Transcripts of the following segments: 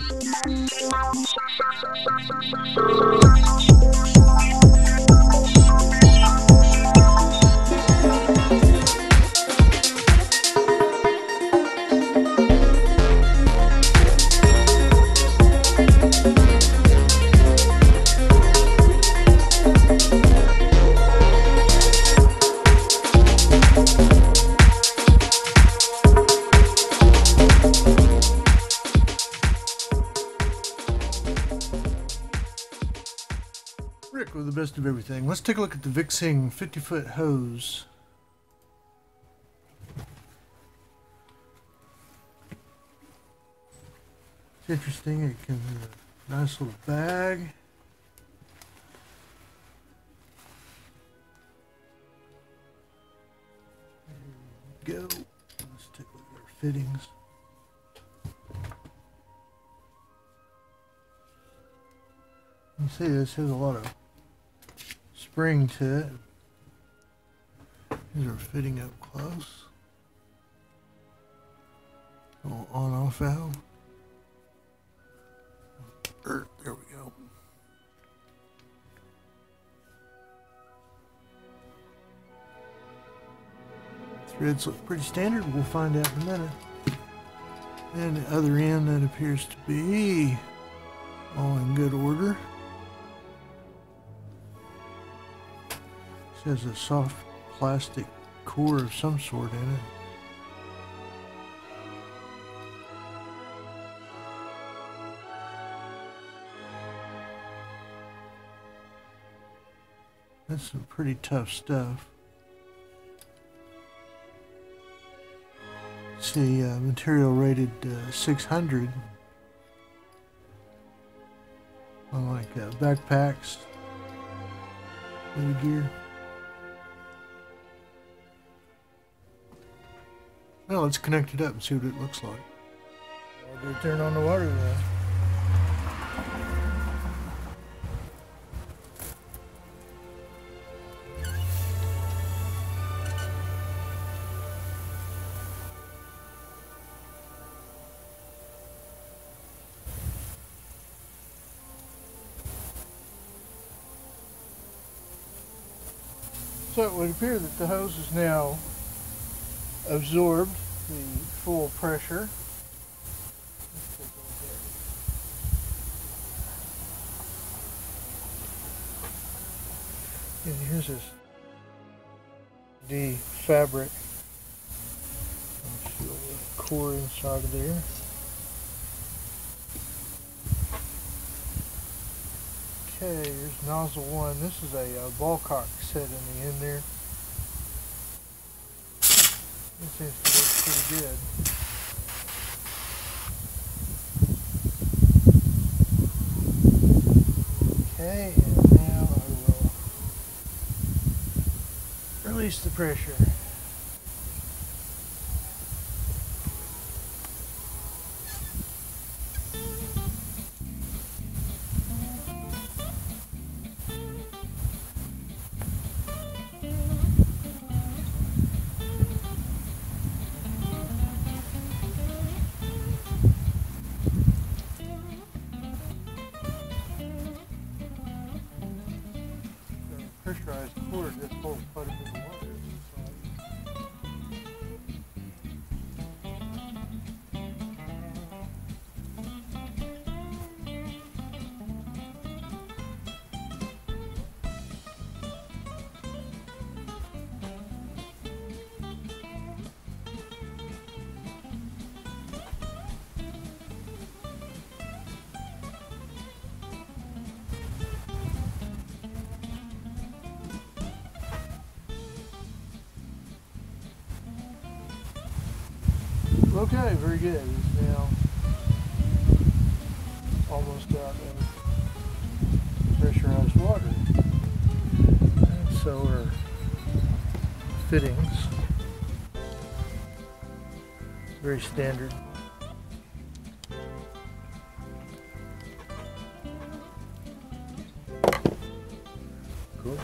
Rick with the best of everything. Let's take a look at the Vixing 50-foot hose. It's interesting. It comes in a nice little bag. There we go. Let's take a look at our fittings. You see this has a lot of spring to it. These are fitting up close. Little on-off valve. There we go. Threads look pretty standard. We'll find out in a minute. And the other end, that appears to be all in good order. It has a soft plastic core of some sort in it. That's some pretty tough stuff. See, material rated 600. Unlike backpacks, heavy gear. Well, let's connect it up and see what it looks like. I'll go turn on the water then. So it would appear that the hose is now absorbed the full pressure. And here's this D fabric. Feel the core inside of there. Okay, here's nozzle 1. This is a ball cock set in the end there. It seems to work pretty good. Okay, and now I will release the pressure. Pressurized cord that holds quite a bit of water inside. Okay, very good. It's now almost out of pressurized water. And so are fittings. Very standard. Cool.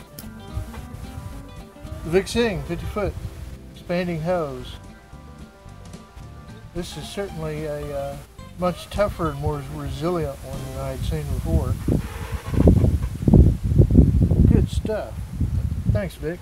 The Vixing 50-foot expanding hose. This is certainly a much tougher and more resilient one than I had seen before. Good stuff. Thanks, Vic.